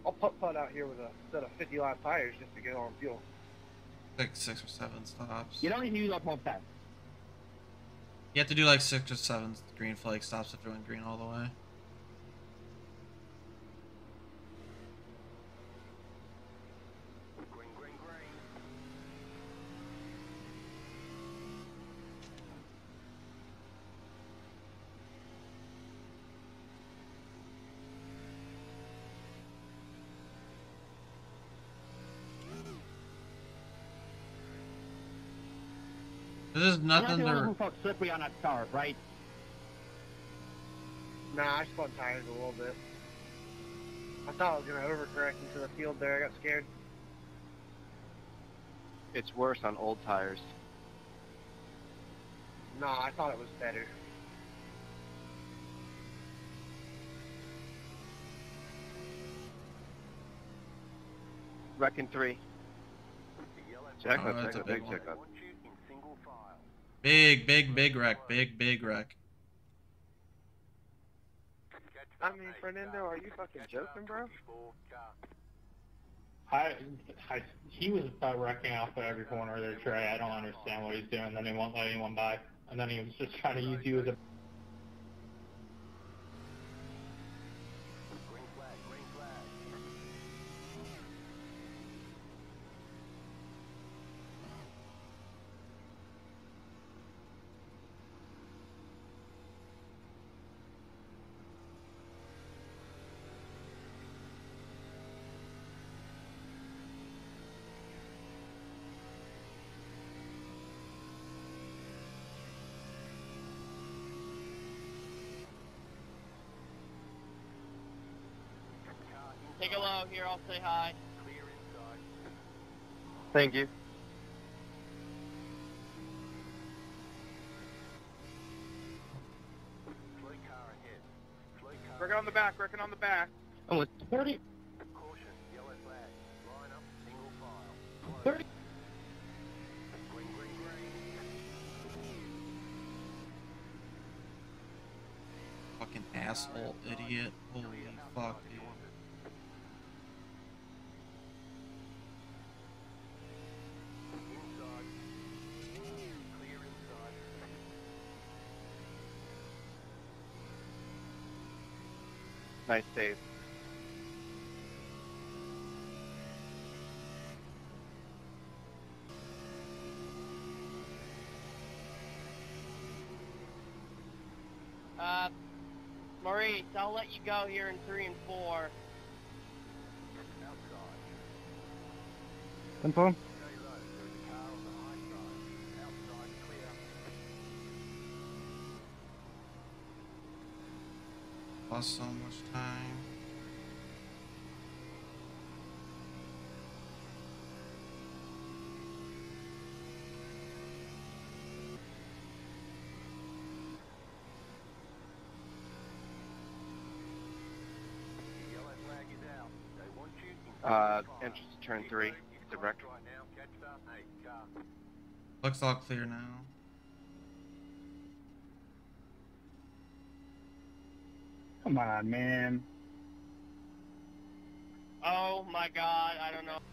I'll putt out here with a set of 50 lap tires just to get on fuel. Like 6 or 7 stops. You don't need to use up all that. You have to do like 6 or 7 green flag stops if you're in green all the way. This is nothing You're not the to. one who felt slippery on that start, right? Nah, I spun tires a little bit. I thought I was going to overcorrect into the field there. I got scared. It's worse on old tires. Nah, I thought it was better. Wrecking 3. Oh, that's a big one. Big wreck. Big wreck. I mean, Fernando, are you fucking joking, bro? He was about wrecking off of every corner there, Trey. I don't understand what he's doing. Then he won't let anyone by. And then he was just trying to use you as a... Take a low here, I'll say hi. Thank you. Working on the back, working on the back. Oh, it's 30. 30. Fucking asshole, idiot. Holy fuck, dude. Nice save. Maurice, I'll let you go here in 3 and 4. Confirm. Lost so much time. Entrance to turn 3. Direct. Looks all clear now. Come on, man. Oh my god, I don't know.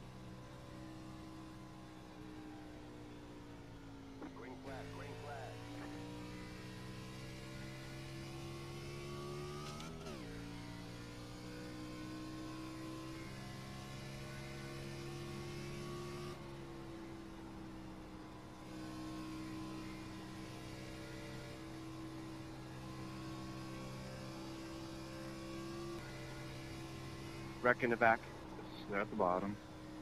Wreck in the back. They're at the bottom.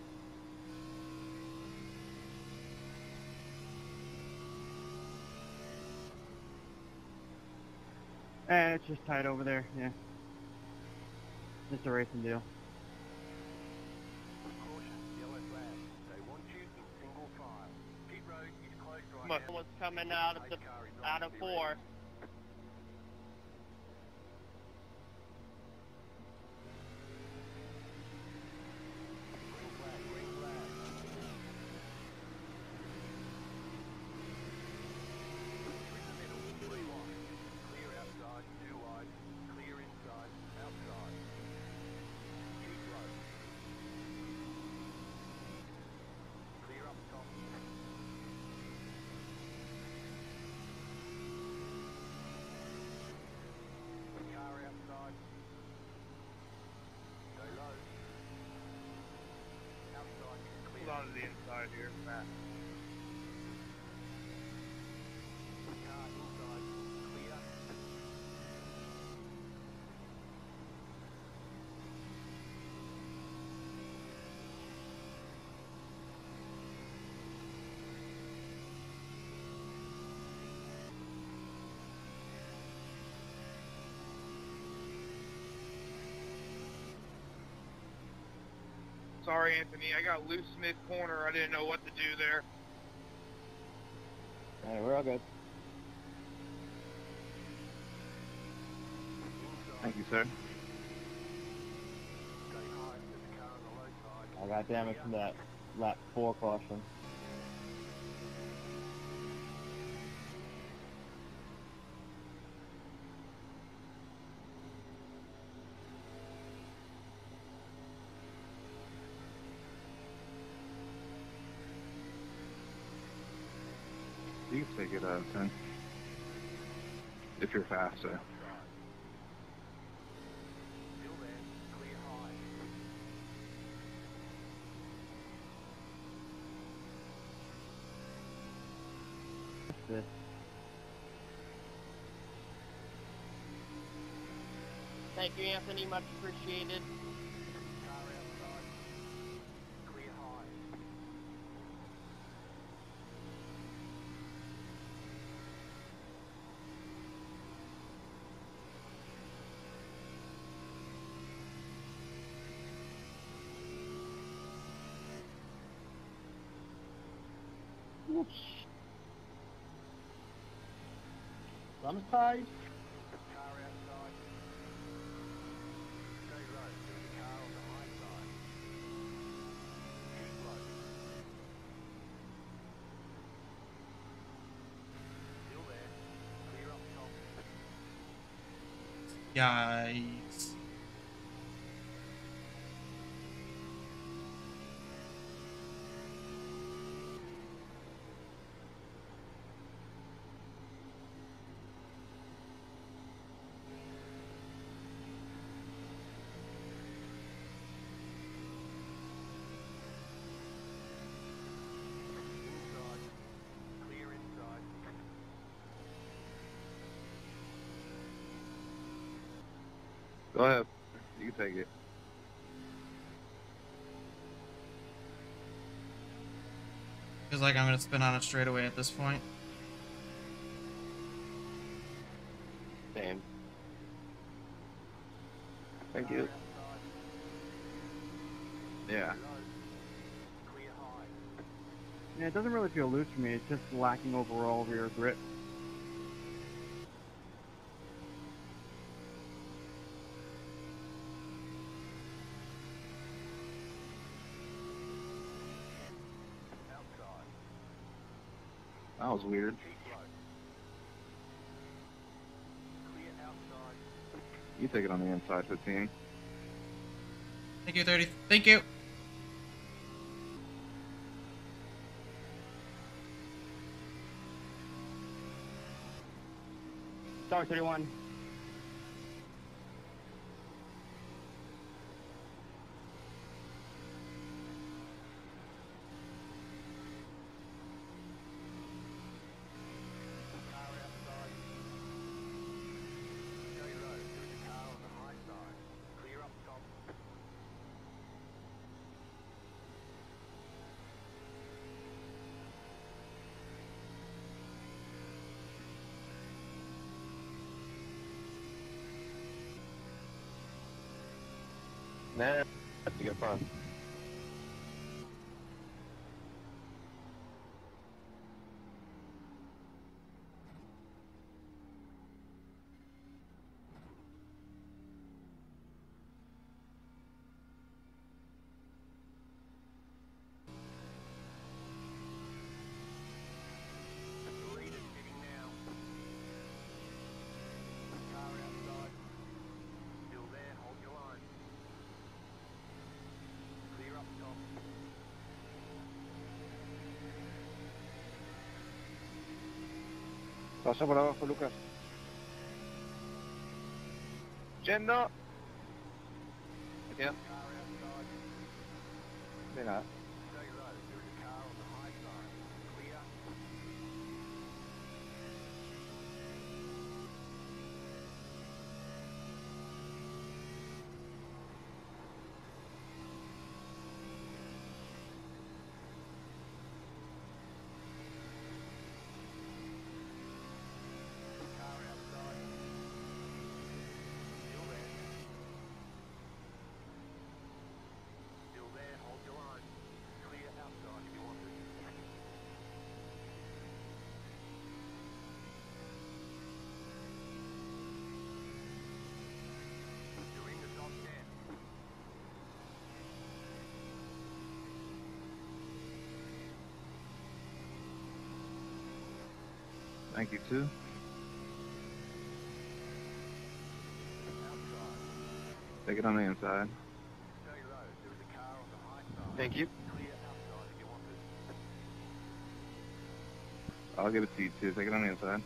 It's just tight over there, yeah. Just a racing deal. Was coming out of 4. the inside here, Matt. Car inside. Clear. Sorry, Anthony. I got loose mid-corner. I didn't know what to do there. Alright, we're all good. Thank you, sir. Stay high. There's a car on the low side. I got damage from that lap 4 caution. You can take it out of 10. If you're faster. Still there. Clear high. This. Thank you, Anthony. Much appreciated. Car outside. Clear high. I'm tied. Car outside. Stay low. There's a car on the high side. Keep low. Still there. Clear up top. Yikes. Inside. Clear inside. Go ahead. You can take it. Feels like I'm gonna spin on it straight away at this point. Same. Thank you. Yeah. Clear high. Yeah, it doesn't really feel loose for me. It's just lacking overall rear grip. Outside. That was weird. Keep low. Clear outside. You take it on the inside, 15. Thank you, 30. Thank you. Sorry, 31. Car outside. Stay low. There's a car on the high side. Clear up top. Nah, that's a good fun. The leader's sitting now. Car outside. Still there. Hold your line. Clear up top. Pasa por abajo, Lucas. Yendo. Car outside. Mira. Stay low. There's a Thank you, too. Take it on the inside. Thank you. I'll give it to you, too. Take it on the inside.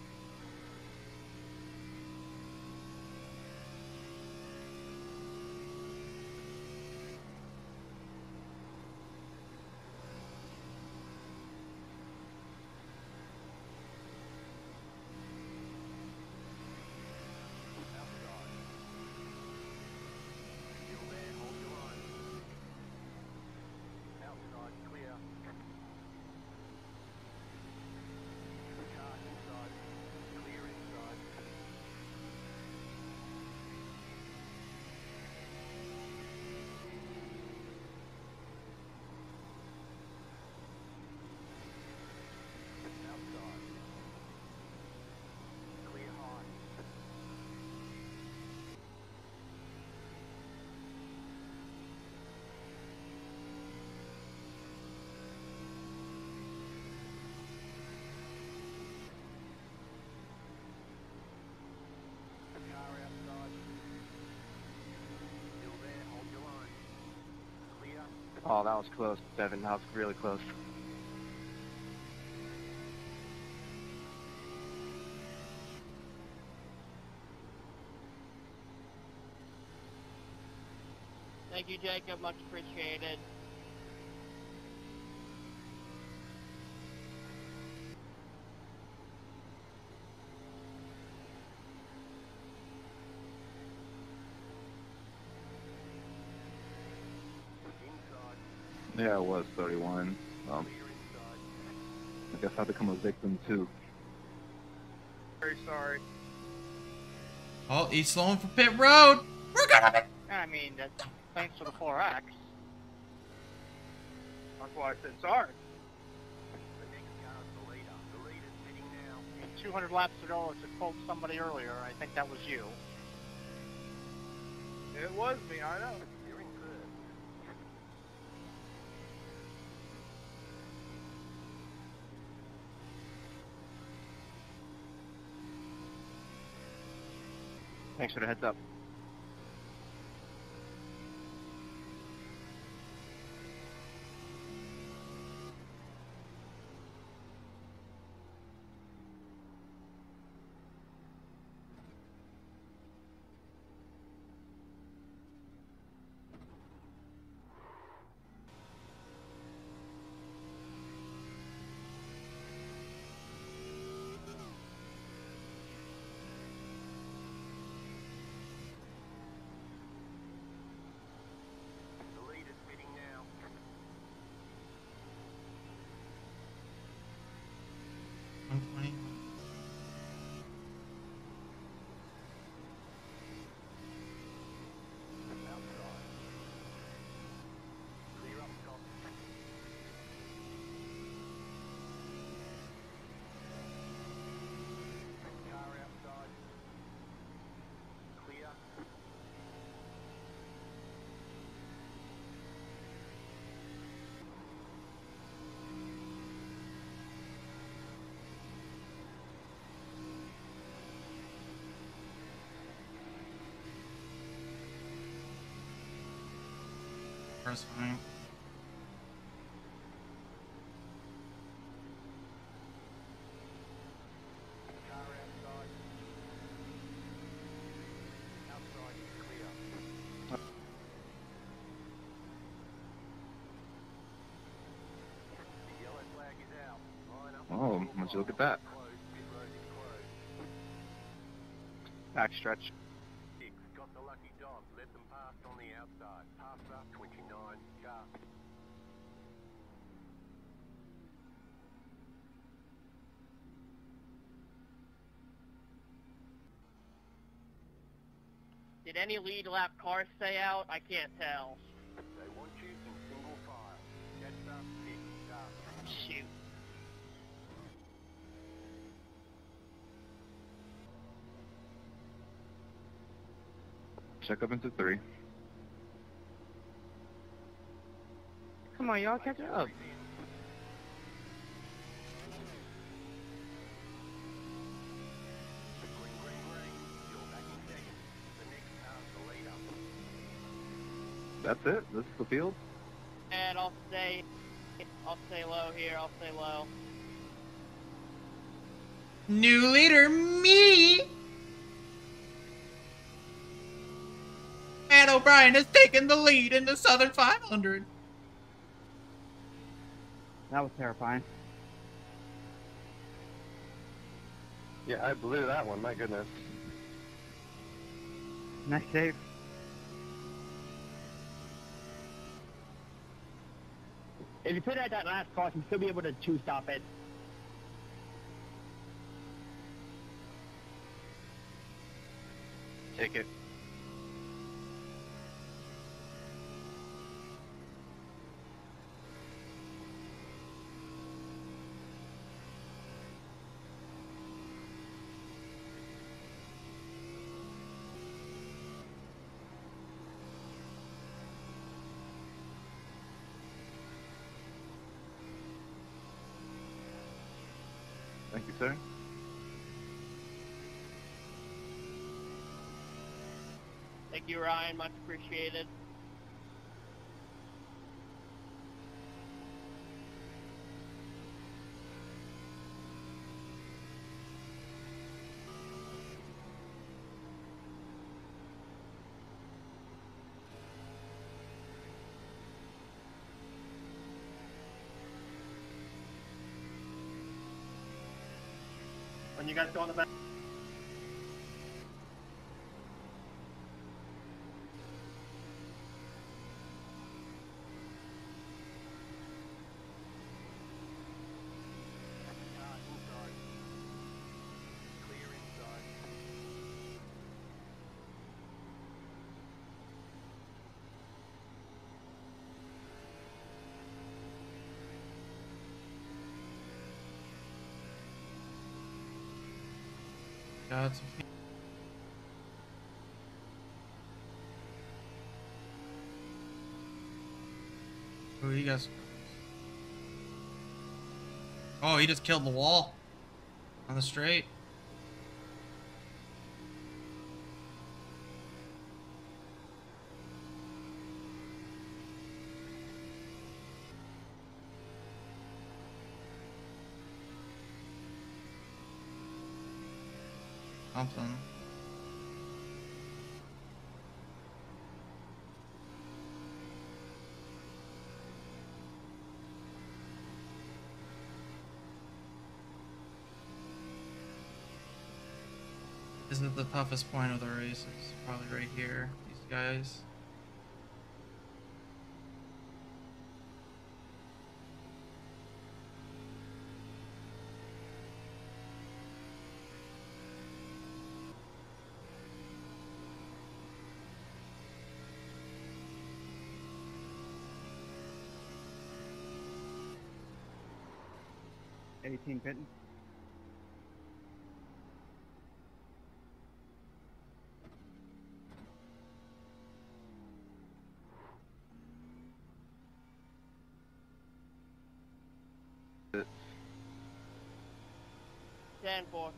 Oh, that was close, Devin. That was really close. Thank you, Jacob. Much appreciated. Yeah, it was 31. I guess I've become a victim, too. Very sorry. Oh, he's slowing for pit road. We're gonna be. I mean, that's thanks to the 4X. That's why I said sorry. The next car's the leader. The leader's heading now. 200 laps ago, to quote somebody earlier, I think that was you. It was me, I know. You're in third. Thanks for the heads up. The leader's heading now. Outside. Clear up top. Car outside. Clear. First fine. Car outside. Outside is clear. The yellow flag is out. Line up. Oh, would you look at that? Closed. Pit road is closed. Backstretch. Six. Got the lucky dog. Let them pass on the outside. Pass up. 29. Car. Did any lead lap cars stay out? I can't tell. They want you in single file. Jets up. Six. Start. Shoot. Check up into 3. Come on, y'all, catch up. That's it? This is the field? And I'll stay low here. I'll stay low. New leader, me! Matt O'Brien has taken the lead in the Southern 500. That was terrifying. Yeah, I blew that one. My goodness. Nice save. If you put it at that last cross, you'll still be able to two-stop it. Take it. Thank you, sir. Thank you, Ryan. Much appreciated. When you guys go on the back. Inside. Clear inside. Got some. Who you guys? Oh, he just killed the wall on the straight. Something. Isn't it the toughest point of the race? It's probably right here. These guys. Team pitting. Stand for.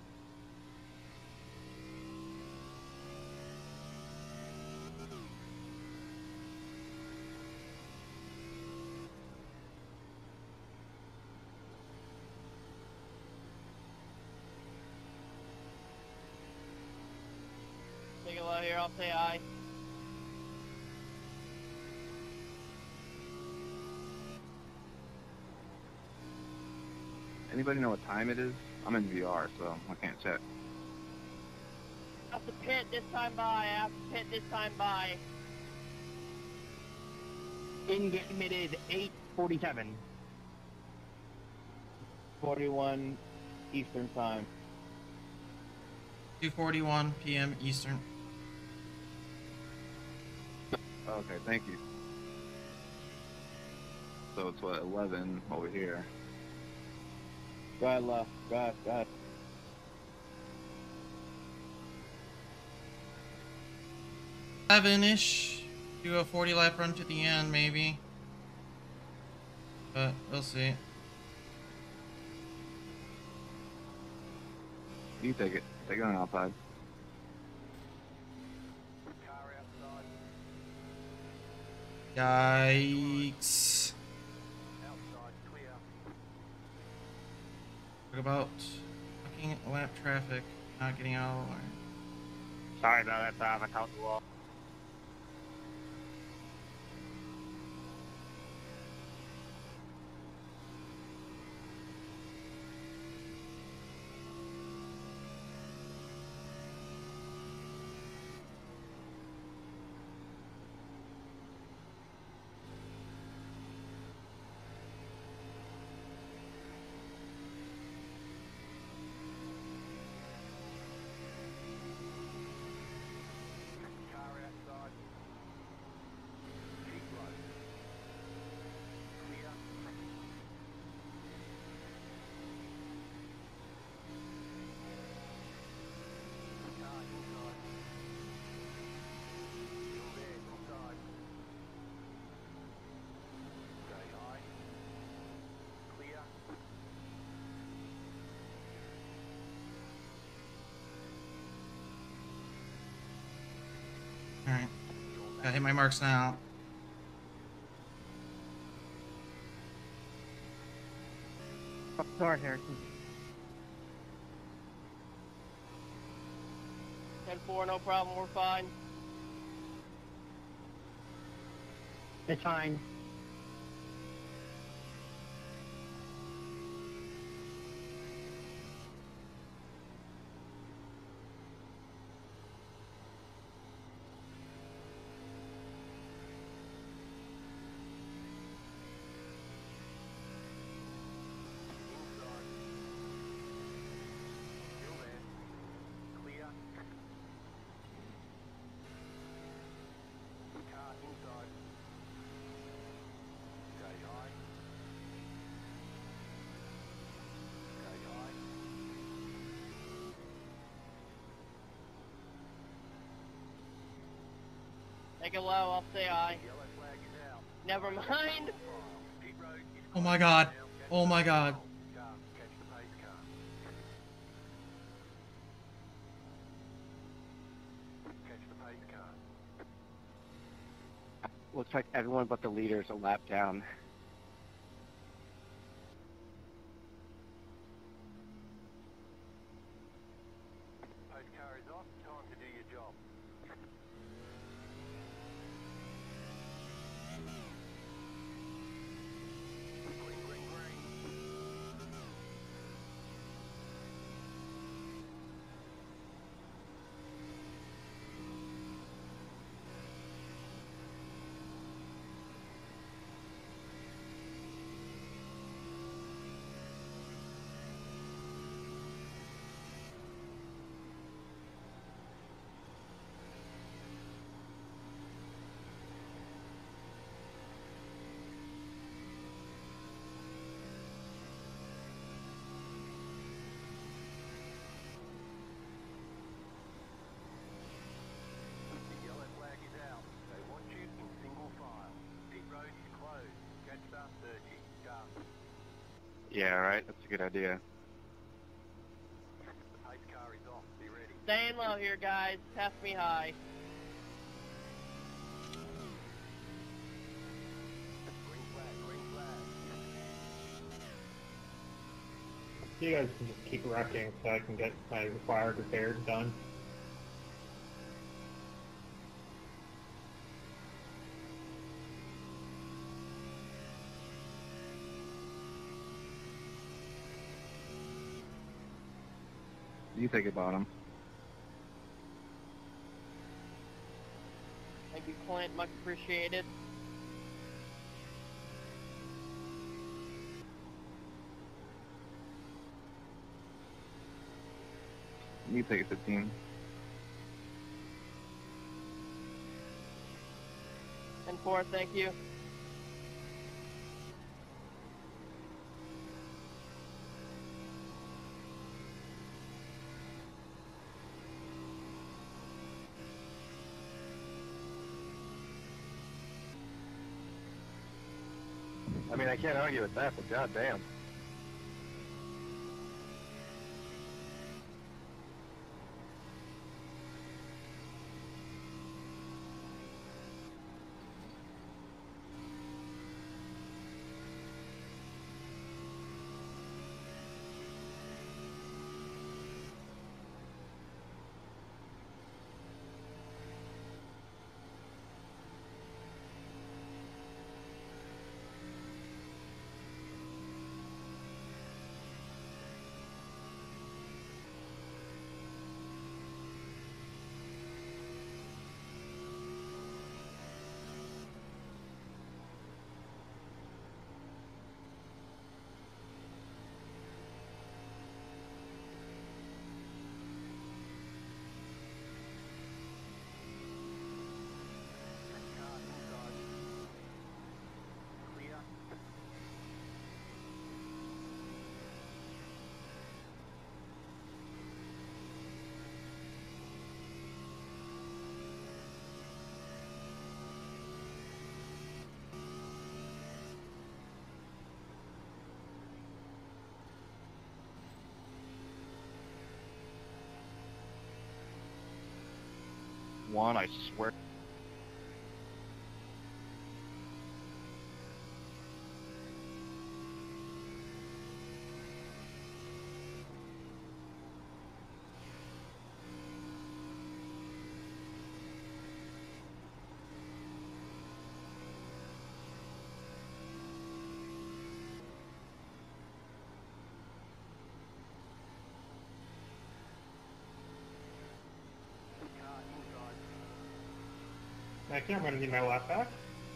Take a low here. I'll say aye. Anybody know what time it is? I'm in VR, so I can't check. Have to pit this time by. Have to pit this time by. In game it is 8:47. 41 Eastern Time. 2:41 p.m. Eastern. Okay, thank you. So it's what, 11 over here. Go ahead, left. Go ahead, go ahead. 7-ish. Do a 40 lap run to the end, maybe. But we'll see. You take it. Take it on outside. Car outside. Yikes. Outside clear. Talk about fucking lap traffic, not getting out of the line. Sorry about that traffic out the wall. Car outside. Keep low. Clear. Car inside. Still there, inside. Stay high. Clear. Alright. Gotta hit my marks now. Oh, sorry, Harrison. 10-4, no problem, we're fine. It's fine. Inside. Still there. Clear. Car inside. Stay high. Stay high. Take it low, I'll stay high. Yellow flag is out. Never mind. Pit road is Oh my god. Oh my god. car. Catch the pace car. Catch the pace car. Looks like everyone but the leader is a lap down. Pace car is off. Time to do your job. Green, green, green. The yellow flag is out. They want you in single file. Pit road is closed. Catch start 30. Start. Yeah, right. That's a good idea. The pace car is off. Be ready. Staying low here, guys. Pass me high. Green flag, green flag. You guys can just keep wrecking so I can get my required repairs done. You take it, bottom. Thank you, Clint. Much appreciated. You take it, 15. 10-4, thank you. I mean, I can't argue with that, but goddamn. 31, I swear. Actually, I'm gonna need my lap back.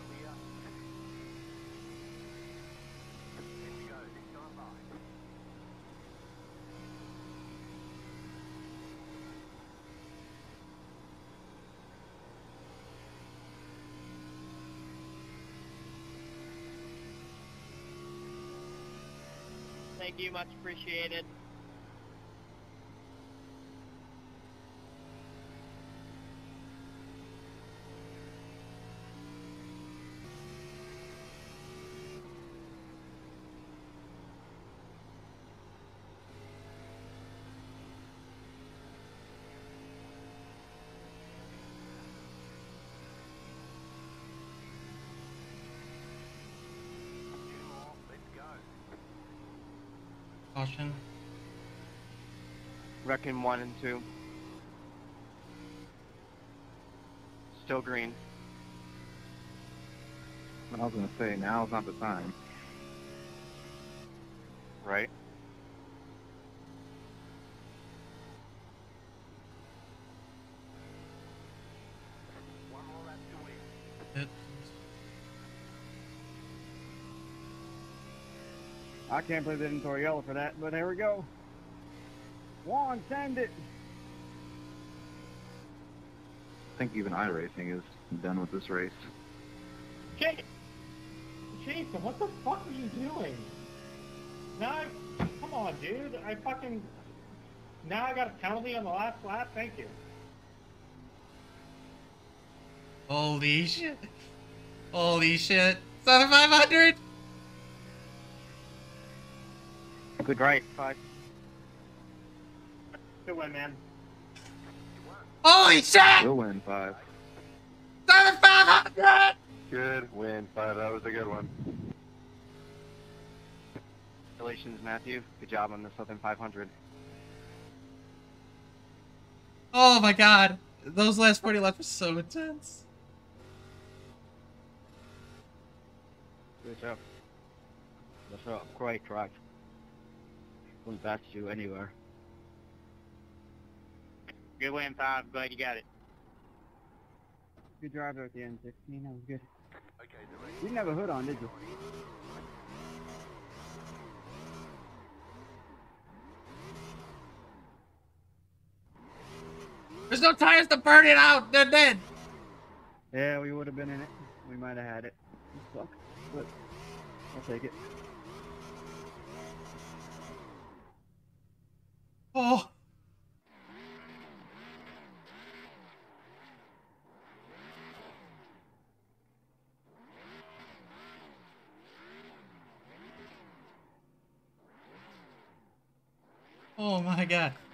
Thank you, much appreciated. Caution. Wrecking 1 and 2. Still green. I was gonna say, now's not the time. Right? One more lap to win. Hit. I can't believe they didn't throw yellow for that, but here we go. Juan, send it. I think even iRacing is done with this race. Jason, what the fuck are you doing? Now, come on, dude. Now I got a penalty on the last lap? Thank you. Holy shit. Holy shit. 7,500. Good right, 5. Good win, man. Holy shit. We'll win 5. 7,500. Good win, 5. That was a good one. Congratulations, Matthew. Good job on the Southern 500. Oh my god. Those last 40 laps were so intense. Good job. That's a great track. Wouldn't pass you anywhere. Good win, 5. Glad you got it. Good drive there at the end, 16. That was good. Okay, the race. You didn't have a hood on, did you? There's no tires to burn it out. They're dead. Yeah, we would have been in it. We might have had it. It sucks, but I'll take it. Oh. Oh my god.